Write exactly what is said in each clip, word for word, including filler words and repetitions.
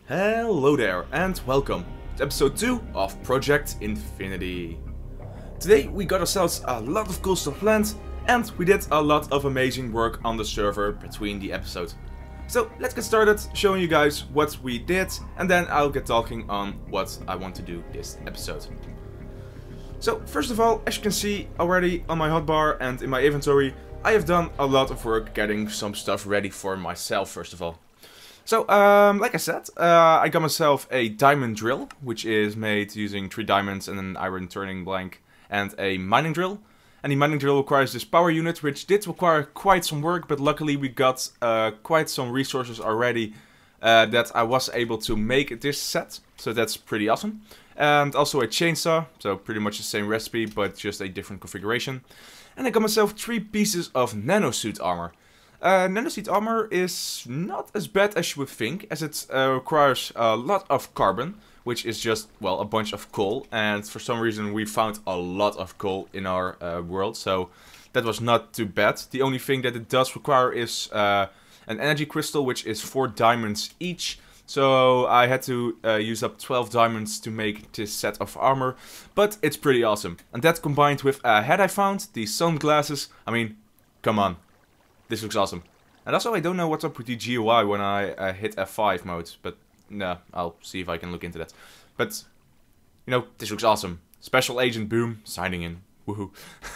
Hello there and welcome to episode two of Project Infinity. Today we got ourselves a lot of cool stuff planned and we did a lot of amazing work on the server between the episodes. So let's get started showing you guys what we did and then I'll get talking on what I want to do this episode. So first of all, as you can see already on my hotbar and in my inventory, I have done a lot of work getting some stuff ready for myself first of all. So, um, like I said, uh, I got myself a diamond drill, which is made using three diamonds and an iron turning blank, and a mining drill. And the mining drill requires this power unit, which did require quite some work, but luckily we got uh, quite some resources already uh, that I was able to make this set. So that's pretty awesome. And also a chainsaw, so pretty much the same recipe, but just a different configuration. And I got myself three pieces of nanosuit armor. Uh, nanosuit armor is not as bad as you would think, as it uh, requires a lot of carbon, which is just, well, a bunch of coal, and for some reason we found a lot of coal in our uh, world, so that was not too bad. The only thing that it does require is uh, an energy crystal, which is four diamonds each, so I had to uh, use up twelve diamonds to make this set of armor, but it's pretty awesome. And that combined with a head I found, the sunglasses, I mean, come on. This looks awesome. And also, I don't know what's up with the G U I when I uh, hit F five mode, but no, I'll see if I can look into that. But, you know, this looks awesome. Special Agent Boom, signing in. Woohoo.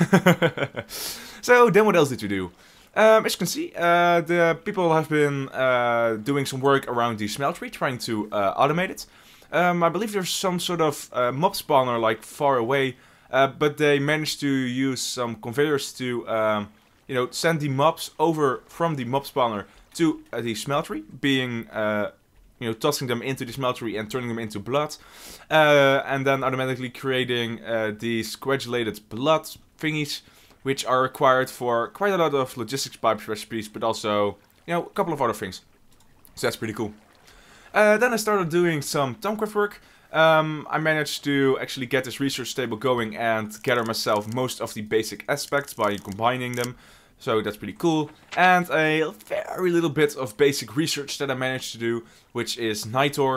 So, then what else did we do? Um, as you can see, uh, the people have been uh, doing some work around the smeltery, trying to uh, automate it. Um, I believe there's some sort of uh, mob spawner, like, far away, uh, but they managed to use some conveyors to... Um, you know, send the mobs over from the mob spawner to uh, the smeltery, being, uh, you know, tossing them into the smeltery and turning them into blood, uh, and then automatically creating uh, these coagulated blood thingies, which are required for quite a lot of logistics pipes recipes, but also, you know, a couple of other things. So that's pretty cool. Uh, then I started doing some Thaumcraft work. Um, I managed to actually get this research table going and gather myself most of the basic aspects by combining them. So that's pretty cool. And a very little bit of basic research that I managed to do, which is Nitor,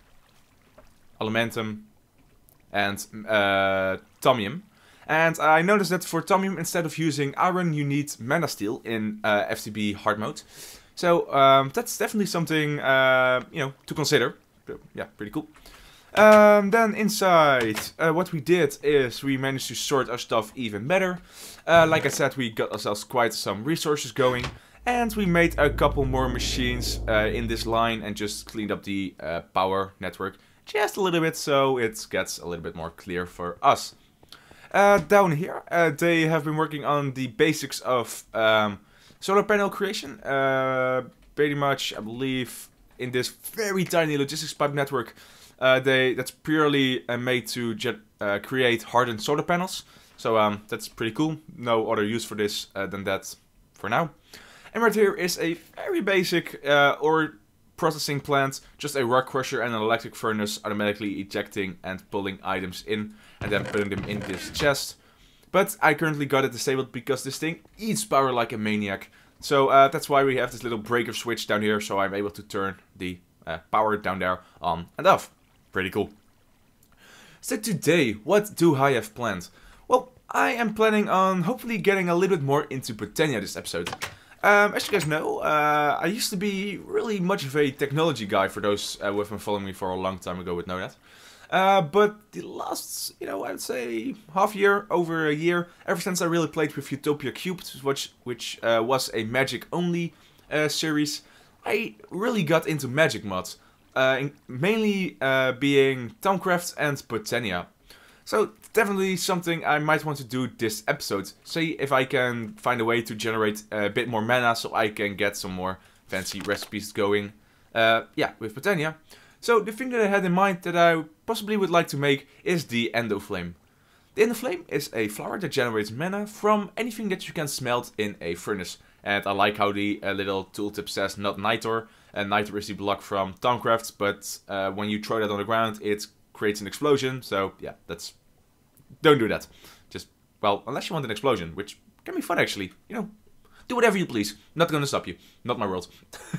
Elementum, and uh, Thaumium. And I noticed that for Thaumium, instead of using iron, you need mana steel in uh, F T B hard mode. So um, that's definitely something, uh, you know, to consider. Yeah, pretty cool. Um, then inside, uh, what we did is we managed to sort our stuff even better. Uh, like I said, we got ourselves quite some resources going. And we made a couple more machines uh, in this line and just cleaned up the uh, power network just a little bit so it gets a little bit more clear for us. Uh, down here, uh, they have been working on the basics of um, solar panel creation. Uh, pretty much, I believe, in this very tiny logistics pipe network. Uh, they that's purely uh, made to jet, uh, create hardened solar panels. So um, that's pretty cool. No other use for this uh, than that for now. And right here is a very basic uh, ore processing plant. Just a rock crusher and an electric furnace automatically ejecting and pulling items in. And then putting them in this chest. But I currently got it disabled because this thing eats power like a maniac. So uh, that's why we have this little breaker switch down here. So I'm able to turn the uh, power down there on and off. Pretty cool. So today, what do I have planned? Well, I am planning on hopefully getting a little bit more into Botania this episode. Um, as you guys know, uh, I used to be really much of a technology guy, for those uh, who have been following me for a long time ago would know that. Uh, but the last, you know, I'd say half year, over a year, ever since I really played with Utopia Cubed, which, which uh, was a magic only uh, series, I really got into magic mods. Uh, mainly uh, being Thaumcraft and Botania. So definitely something I might want to do this episode. See if I can find a way to generate a bit more mana so I can get some more fancy recipes going. Uh, yeah, with Botania. So the thing that I had in mind that I possibly would like to make is the Endoflame. The Endoflame is a flower that generates mana from anything that you can smelt in a furnace. And I like how the uh, little tooltip says not Nitor. And Nitor is the block from Thaumcraft, but uh, when you throw that on the ground, it creates an explosion. So yeah, that's... Don't do that. Just, well, unless you want an explosion, which can be fun actually. You know, Do whatever you please. Not gonna stop you. Not my world.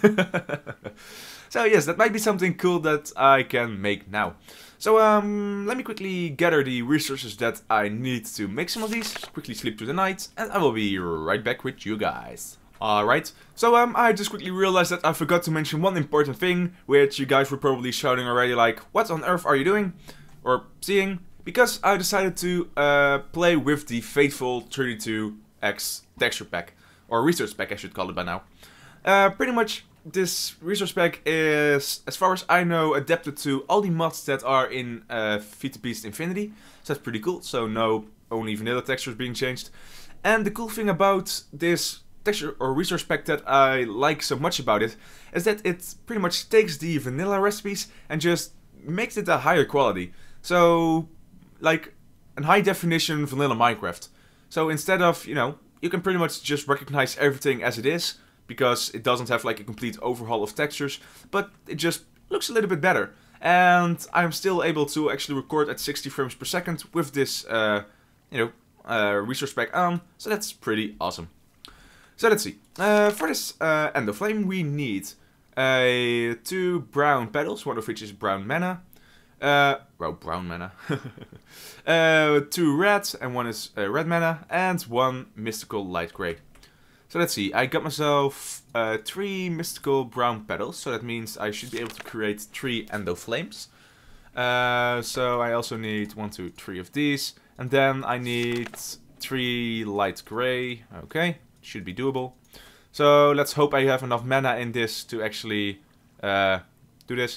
So yes, that might be something cool that I can make now. So um, let me quickly gather the resources that I need to make some of these. Quickly sleep through the night, and I will be right back with you guys. Alright, so um, I just quickly realized that I forgot to mention one important thing, which you guys were probably shouting already, like, what on earth are you doing? Or seeing? Because I decided to uh, play with the Fateful thirty-two X texture pack, or resource pack I should call it by now. Uh, pretty much this resource pack is, as far as I know, adapted to all the mods that are in uh, V two Beast Infinity, so that's pretty cool, so no only vanilla textures being changed. And the cool thing about this texture or resource pack that I like so much about it is that it pretty much takes the vanilla recipes and just makes it a higher quality. So, like, a high definition vanilla Minecraft. So instead of, you know, you can pretty much just recognize everything as it is, because it doesn't have like a complete overhaul of textures, but it just looks a little bit better. And I'm still able to actually record at sixty frames per second with this, uh, you know, uh, resource pack on, so that's pretty awesome. So let's see. Uh, for this uh, Endo Flame, we need uh, two brown petals, one of which is brown mana. Uh, well, brown mana. uh, two red, and one is uh, red mana, and one mystical light grey. So let's see. I got myself uh, three mystical brown petals, so that means I should be able to create three Endo Flames. Uh, so I also need one, two, three of these, and then I need three light grey. Okay. Should be doable. So let's hope I have enough mana in this to actually uh, do this.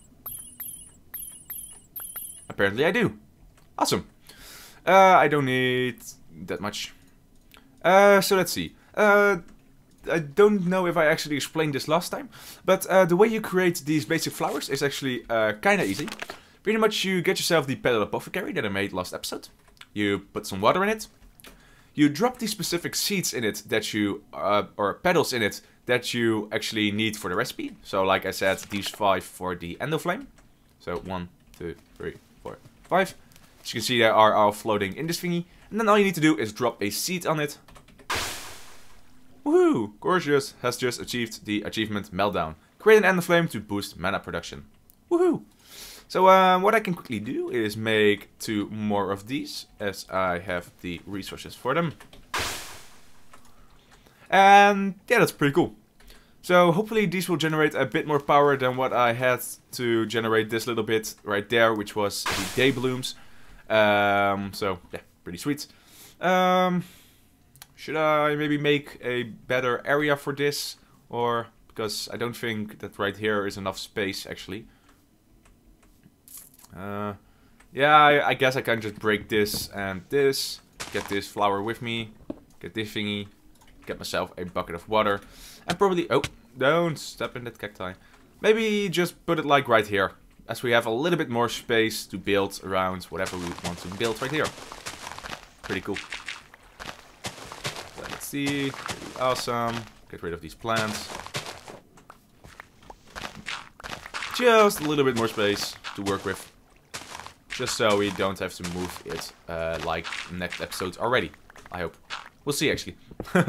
Apparently I do. Awesome. Uh, I don't need that much. Uh, so let's see. Uh, I don't know if I actually explained this last time, but uh, the way you create these basic flowers is actually uh, kinda easy. Pretty much you get yourself the Petal Apothecary that I made last episode. You put some water in it. You drop the specific seeds in it that you, uh, or petals in it, that you actually need for the recipe. So like I said, these five for the Endo Flame. So one, two, three, four, five. As you can see, they are all floating in this thingy. And then all you need to do is drop a seed on it. Woohoo! Gorgeous has just achieved the achievement Meltdown. Create an Endo Flame to boost mana production. Woohoo! So um, what I can quickly do is make two more of these, as I have the resources for them. And yeah, that's pretty cool. So hopefully these will generate a bit more power than what I had to generate this little bit right there, which was the Day Blooms. Um, so yeah, pretty sweet. Um, should I maybe make a better area for this? Or, because I don't think that right here is enough space actually. Uh, yeah, I, I guess I can just break this and this, get this flower with me, get this thingy, get myself a bucket of water, and probably, oh, don't step in that cacti. Maybe just put it like right here, as we have a little bit more space to build around whatever we want to build right here. Pretty cool. Let's see, pretty awesome, get rid of these plants. Just a little bit more space to work with. Just so we don't have to move it uh, like next episode already. I hope. We'll see actually.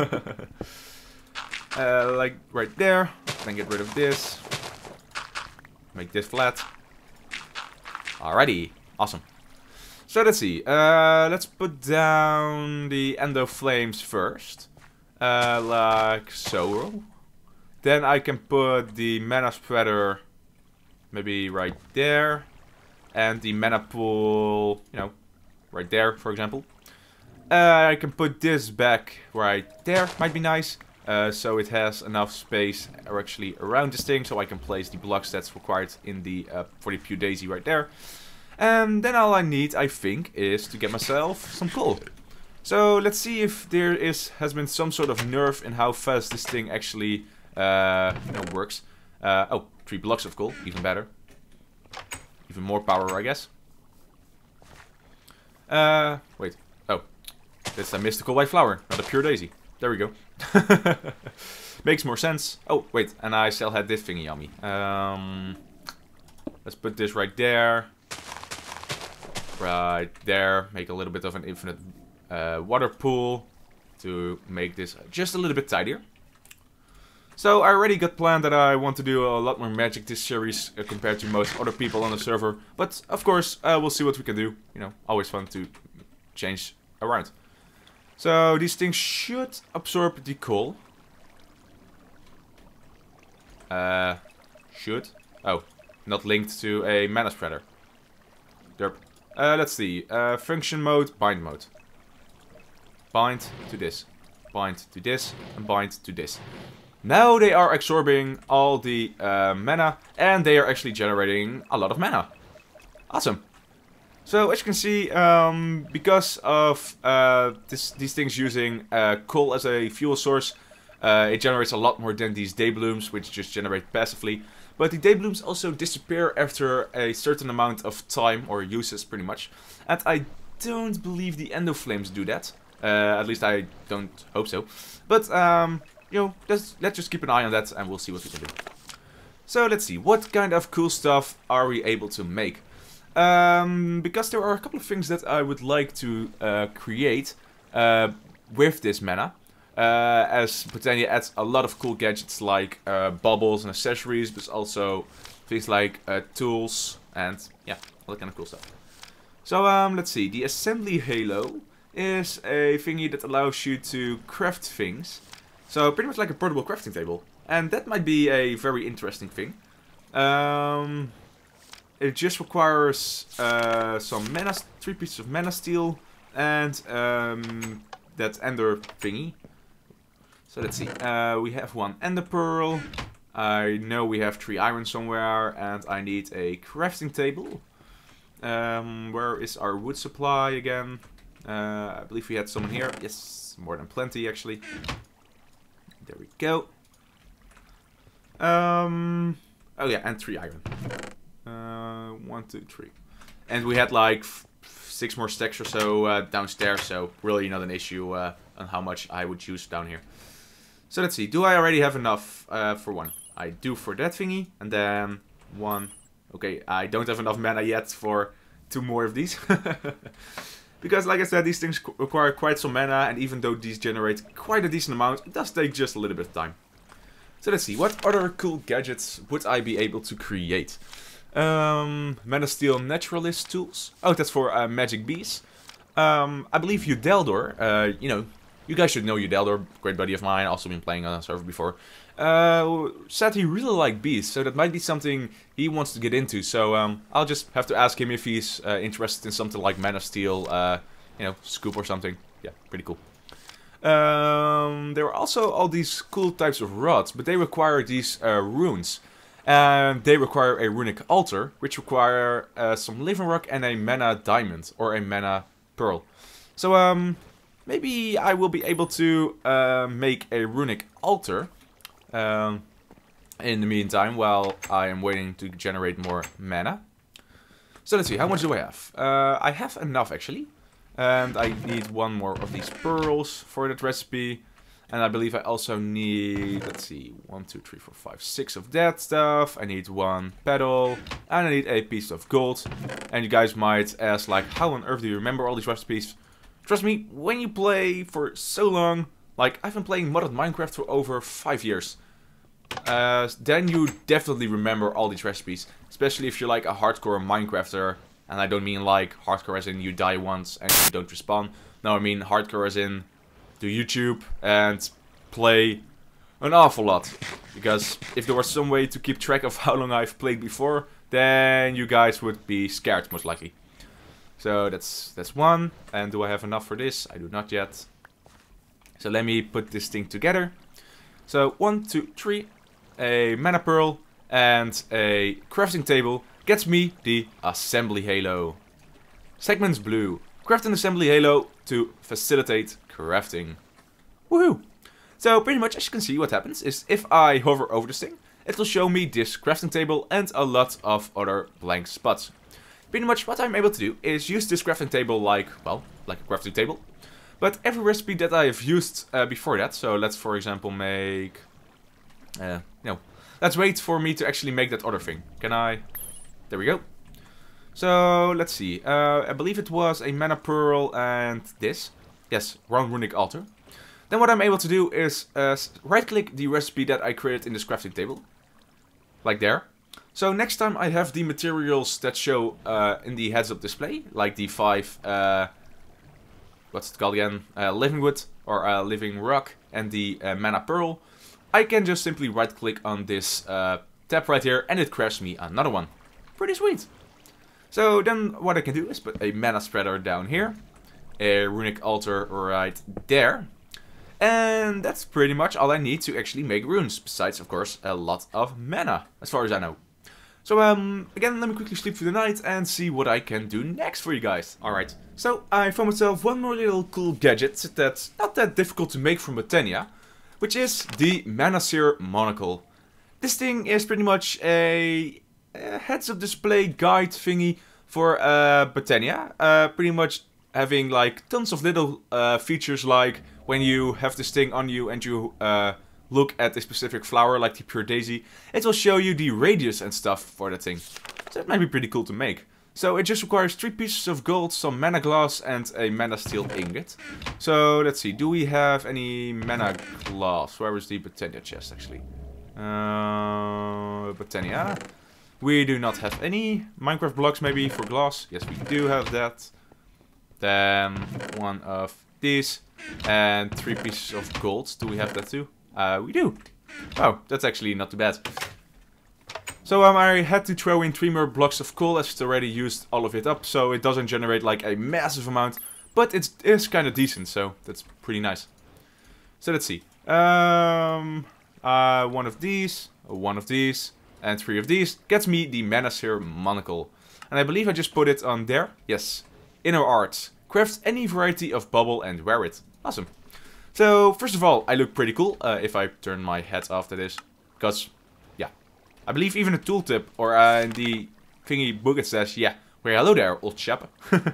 uh, like right there. Then get rid of this. Make this flat. Alrighty. Awesome. So let's see. Uh, let's put down the Endo Flames first. Uh, like so. Then I can put the Mana Spreader maybe right there. And the mana pool, you know, right there, for example. Uh, I can put this back right there, might be nice. Uh, so it has enough space actually around this thing, so I can place the blocks that's required in the uh, for the Pew Daisy right there. And then all I need, I think, is to get myself some coal. So let's see if there is has been some sort of nerf in how fast this thing actually uh, you know, works. Uh, oh, three blocks of coal, even better. Even more power, I guess. Uh, wait. Oh. That's a mystical white flower, not a pure daisy. There we go. Makes more sense. Oh, wait. And I still had this thingy on me. Um, let's put this right there. Right there. Make a little bit of an infinite uh, water pool. to make this just a little bit tidier. So I already got planned that I want to do a lot more magic this series uh, compared to most other people on the server. But of course, uh, we'll see what we can do. You know, always fun to change around. So these things should absorb the coal. Uh, should? Oh, not linked to a mana spreader. Derp. Uh, let's see. Uh, function mode, bind mode. Bind to this. Bind to this. And bind to this. Now they are absorbing all the uh, mana. And they are actually generating a lot of mana. Awesome. So as you can see, um, because of uh, this, these things using uh, coal as a fuel source, uh, it generates a lot more than these day blooms, which just generate passively. But the day blooms also disappear after a certain amount of time, or uses pretty much. And I don't believe the endo flames do that. Uh, at least I don't hope so. But, um, you know, let's, let's just keep an eye on that and we'll see what we can do. So let's see, what kind of cool stuff are we able to make? Um, because there are a couple of things that I would like to uh, create uh, with this mana. Uh, as Botania adds a lot of cool gadgets like uh, bubbles and accessories, but also things like uh, tools and yeah, all that kind of cool stuff. So um, let's see, the Assembly Halo is a thingy that allows you to craft things. So pretty much like a portable crafting table. And that might be a very interesting thing. Um... It just requires uh, some mana, three pieces of mana steel, and um, that ender thingy. So let's see. Uh, we have one ender pearl. I know we have three iron somewhere, and I need a crafting table. Um, where is our wood supply again? Uh, I believe we had some here. Yes, more than plenty actually. There we go. Um, oh yeah, and three iron. Uh, one, two, three. And we had like f six more stacks or so uh, downstairs, so really not an issue uh, on how much I would use down here. So let's see, do I already have enough uh, for one? I do for that thingy, and then one. Okay, I don't have enough mana yet for two more of these. Because like I said, these things require quite some mana, and even though these generate quite a decent amount, it does take just a little bit of time. So let's see, what other cool gadgets would I be able to create? Um, Mana Steel Naturalist tools. Oh, that's for uh, Magic Bees. Um, I believe Udeldor, uh, you know, you guys should know Udeldor, great buddy of mine, also been playing on a server before. Uh, said he really liked bees, so that might be something he wants to get into. So um, I'll just have to ask him if he's uh, interested in something like Mana Steel, uh, you know, scoop or something. Yeah, pretty cool. Um, there are also all these cool types of rods, but they require these uh, runes. And they require a runic altar, which require uh, some living rock and a mana diamond, or a mana pearl. So um, maybe I will be able to uh, make a runic altar um, in the meantime, while I am waiting to generate more mana. So let's see, how much do I have? Uh, I have enough actually. And I need one more of these pearls for that recipe. And I believe I also need, let's see, one, two, three, four, five, six of that stuff. I need one pedal, and I need a piece of gold. And you guys might ask, like, how on earth do you remember all these recipes? Trust me, when you play for so long, like, I've been playing modded Minecraft for over five years. Uh, then you definitely remember all these recipes. Especially if you're like a hardcore Minecrafter. And I don't mean like hardcore as in you die once and you don't respawn. No, I mean hardcore as in do YouTube and play an awful lot. Because if there was some way to keep track of how long I've played before, then you guys would be scared, most likely. So that's that's one. And do I have enough for this? I do not yet. So let me put this thing together. So one, two, three. A mana pearl and a crafting table gets me the Assembly Halo. Segments blue. Craft an Assembly Halo to facilitate crafting. Woohoo! So pretty much as you can see, what happens is if I hover over this thing, it will show me this crafting table and a lot of other blank spots. Pretty much what I'm able to do is use this crafting table like, well, like a crafting table. But every recipe that I have used uh, before that, so let's for example make, uh, no, let's wait for me to actually make that other thing. Can I? There we go. So let's see, uh, I believe it was a mana pearl and this. Yes, round runic altar. Then what I'm able to do is uh, right-click the recipe that I created in this crafting table. Like there. So next time I have the materials that show uh, in the heads-up display, like the five, uh, what's it called again, uh, living wood or uh, living rock and the uh, mana pearl, I can just simply right-click on this uh, tab right here and it crafts me another one. Pretty sweet. So then what I can do is put a mana spreader down here, a runic altar right there, and that's pretty much all I need to actually make runes, besides of course a lot of mana, as far as I know. So um, again, let me quickly sleep through the night and see what I can do next for you guys. Alright, so I found myself one more little cool gadget that's not that difficult to make from Botania, which is the Manasir Monocle. This thing is pretty much a, a heads-up display guide thingy for uh, Botania, uh, pretty much having like tons of little uh, features, like when you have this thing on you and you uh, look at a specific flower like the pure daisy, it will show you the radius and stuff for that thing. So it might be pretty cool to make. So it just requires three pieces of gold, some mana glass and a mana steel ingot. So let's see, do we have any mana glass? Where is the Botania chest actually? Uh, Botania. We do not have any. Minecraft blocks maybe for glass. Yes, we do have that. Then one of these. And three pieces of gold. Do we have that too? Uh, we do. Oh, that's actually not too bad. So um, I had to throw in three more blocks of coal as it's already used all of it up. So it doesn't generate like a massive amount. But it is kind of decent. So that's pretty nice. So let's see. Um, uh, one of these. One of these. And three of these gets me the Manasir Monocle. And I believe I just put it on there. Yes. Inner Arts. Craft any variety of bubble and wear it. Awesome. So, first of all, I look pretty cool uh, if I turn my head after this. Because, yeah. I believe even a tooltip or uh, in the thingy book it says, yeah, well, hello there, old chap.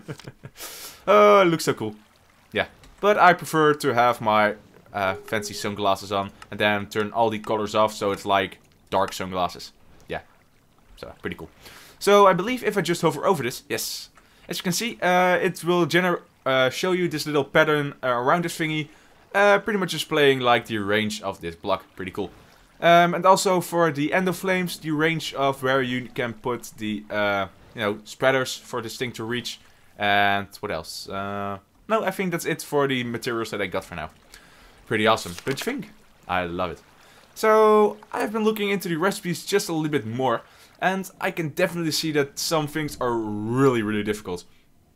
Oh, it looks so cool. Yeah. But I prefer to have my uh, fancy sunglasses on and then turn all the colors off so it's like dark sunglasses. Yeah. So, pretty cool. So, I believe if I just hover over this, yes. As you can see, uh, it will gener uh, show you this little pattern uh, around this thingy. Uh, pretty much displaying like the range of this block. Pretty cool. Um, and also for the End of Flames, the range of where you can put the uh, you know, spreaders for this thing to reach. And what else? Uh, no, I think that's it for the materials that I got for now. Pretty awesome. Don't you think? I love it. So, I've been looking into the recipes just a little bit more. And I can definitely see that some things are really, really difficult.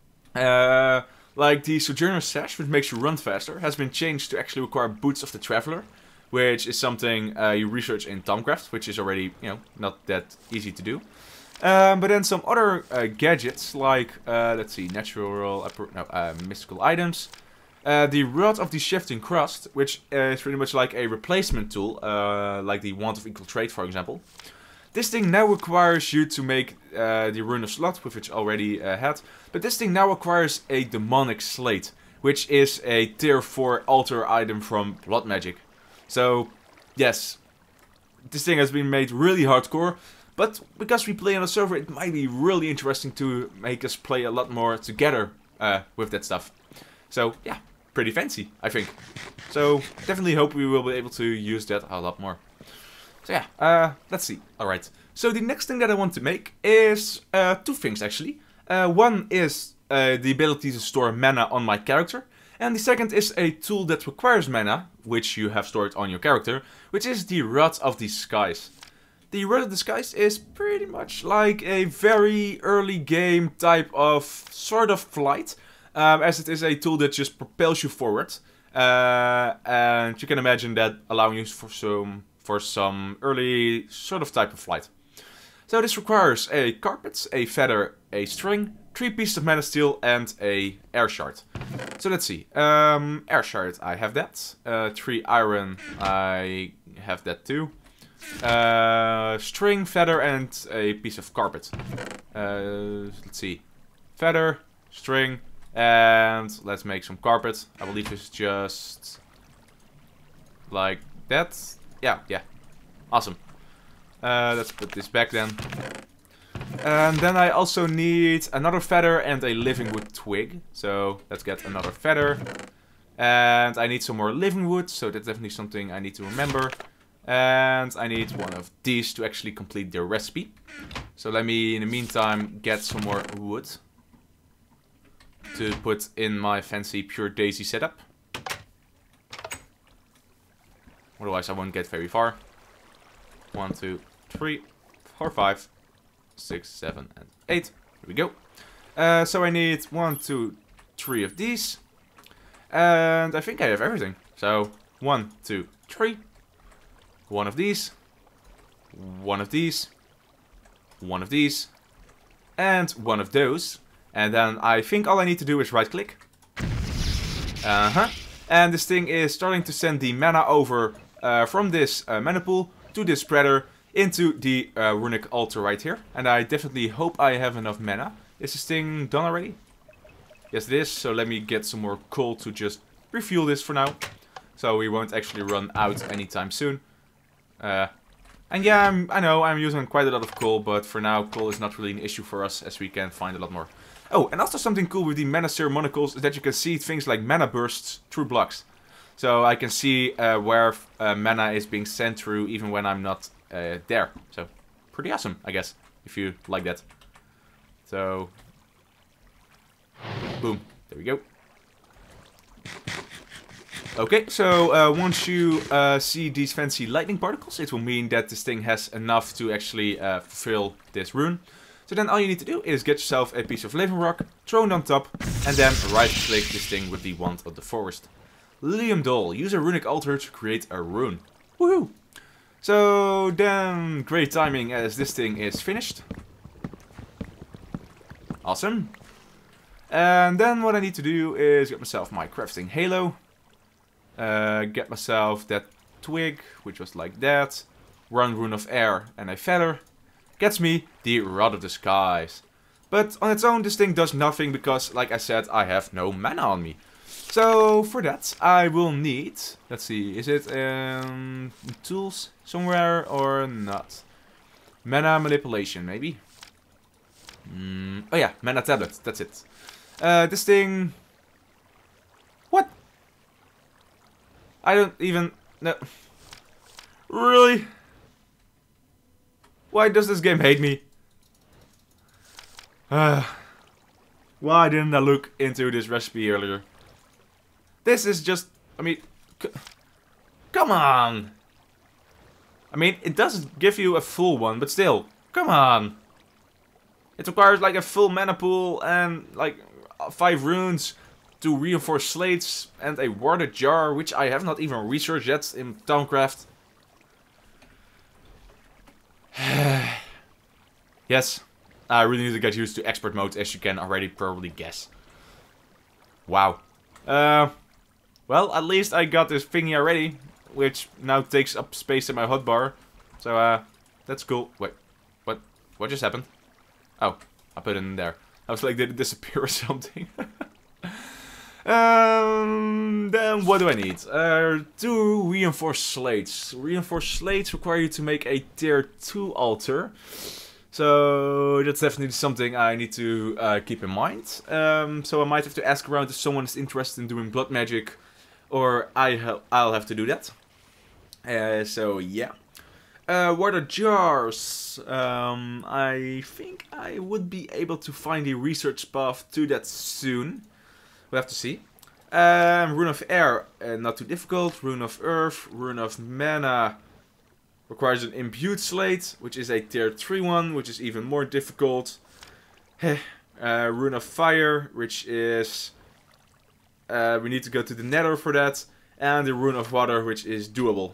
Uh, like the Sojourner Sash, which makes you run faster, has been changed to actually require Boots of the Traveler. Which is something uh, you research in Thaumcraft, which is already, you know, not that easy to do. Um, but then some other uh, gadgets, like, uh, let's see, natural, uh, no, uh, mystical items. Uh, the Rod of the Shifting Crust, which uh, is pretty much like a replacement tool, uh, like the Wand of Infiltrate, for example. This thing now requires you to make uh, the Rune of Slot, which already uh, had. But this thing now requires a Demonic Slate, which is a tier four altar item from Blood Magic. So, yes, this thing has been made really hardcore. But because we play on a server, it might be really interesting to make us play a lot more together uh, with that stuff. So, yeah, pretty fancy, I think. So, definitely hope we will be able to use that a lot more. So yeah, uh, let's see. Alright, so the next thing that I want to make is uh, two things actually. Uh, one is uh, the ability to store mana on my character. And the second is a tool that requires mana, which you have stored on your character, which is the Rod of the Skies. The Rod of the Skies is pretty much like a very early game type of sort of flight, um, as it is a tool that just propels you forward. Uh, and you can imagine that allowing you for some... for some early sort of type of flight. So this requires a carpet, a feather, a string, three pieces of mana steel and a air shard. So let's see. Um, air shard, I have that. Uh, three iron, I have that too. Uh, string, feather and a piece of carpet. Uh, let's see. Feather, string and let's make some carpet. I believe it's just like that. Yeah, yeah. Awesome. Uh, let's put this back then. And then I also need another feather and a living wood twig. So let's get another feather. And I need some more living wood, so that's definitely something I need to remember. And I need one of these to actually complete the recipe. So let me, in the meantime, get some more wood to put in my fancy Pure Daisy setup. Otherwise I won't get very far. One, two, three, four, five, six, seven, and eight. Here we go. Uh, so I need one, two, three of these. And I think I have everything. So, one, two, three. One of these. One of these. One of these. And one of those. And then I think all I need to do is right click. Uh-huh. And this thing is starting to send the mana over uh, from this uh, mana pool to this spreader into the uh, runic altar right here. And I definitely hope I have enough mana. Is this thing done already? Yes, it is. So let me get some more coal to just refuel this for now. So we won't actually run out anytime soon. Uh, and yeah, I'm, I know I'm using quite a lot of coal, but for now coal is not really an issue for us as we can find a lot more. Oh, and also something cool with the mana ceremonicals is that you can see things like mana bursts through blocks. So I can see uh, where uh, mana is being sent through even when I'm not uh, there. So pretty awesome, I guess, if you like that. So, boom, there we go. Okay, so uh, once you uh, see these fancy lightning particles, it will mean that this thing has enough to actually uh, fulfill this rune. So then all you need to do is get yourself a piece of living rock, throw it on top, and then right click this thing with the wand of the forest. Liam Doll, use a runic altar to create a rune. Woohoo! So then, great timing as this thing is finished. Awesome. And then what I need to do is get myself my crafting halo. Uh, get myself that twig, which was like that. One rune of air and a feather. Gets me the Rod of the Skies. But on its own this thing does nothing because, like I said, I have no mana on me. So for that I will need, let's see, is it um, tools somewhere or not? Mana manipulation maybe? Mm, oh yeah, mana tablet, that's it. Uh, this thing... What? I don't even... No. Really? Why does this game hate me? Uh, why didn't I look into this recipe earlier? This is just... I mean... C come on! I mean, it doesn't give you a full one, but still. Come on! It requires like a full mana pool and like five runes to reinforce slates and a warded jar, which I have not even researched yet in Thaumcraft. Yes, I really need to get used to expert mode, as you can already probably guess. Wow. Uh, well, at least I got this thingy already, which now takes up space in my hotbar. So, uh, that's cool. Wait, what? What just happened? Oh, I put it in there. I was like, did it disappear or something? um, then what do I need? Uh, two reinforced slates. Reinforced slates require you to make a tier two altar. So that's definitely something I need to uh, keep in mind. Um, so I might have to ask around if someone is interested in doing blood magic, or I ha I'll have to do that. Uh, so yeah. Uh, water jars. Um, I think I would be able to find a research path to that soon. We'll have to see. Um, Rune of Air, uh, not too difficult. Rune of Earth, Rune of Mana requires an imbued slate, which is a tier three one, which is even more difficult. uh, Rune of Fire, which is... Uh, we need to go to the Nether for that. And the Rune of Water, which is doable.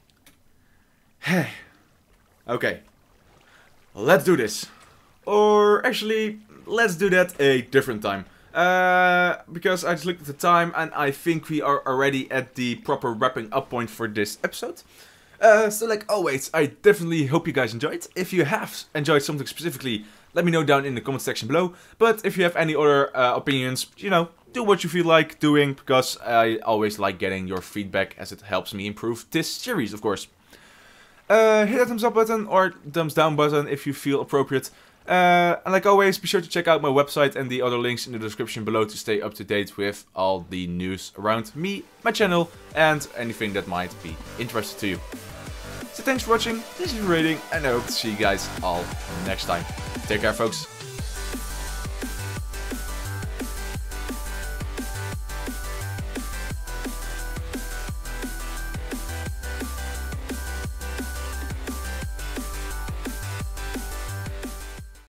Okay, let's do this. Or actually, let's do that a different time. Uh, because I just looked at the time and I think we are already at the proper wrapping up point for this episode. Uh, so like always, I definitely hope you guys enjoyed. If you have enjoyed something specifically, let me know down in the comment section below. But if you have any other uh, opinions, you know, do what you feel like doing, because I always like getting your feedback as it helps me improve this series, of course. Uh, hit that thumbs up button or thumbs down button if you feel appropriate. Uh, and like always, be sure to check out my website and the other links in the description below to stay up to date with all the news around me, my channel, and anything that might be interesting to you. So thanks for watching, this is Raiding, and I hope to see you guys all next time. Take care, folks.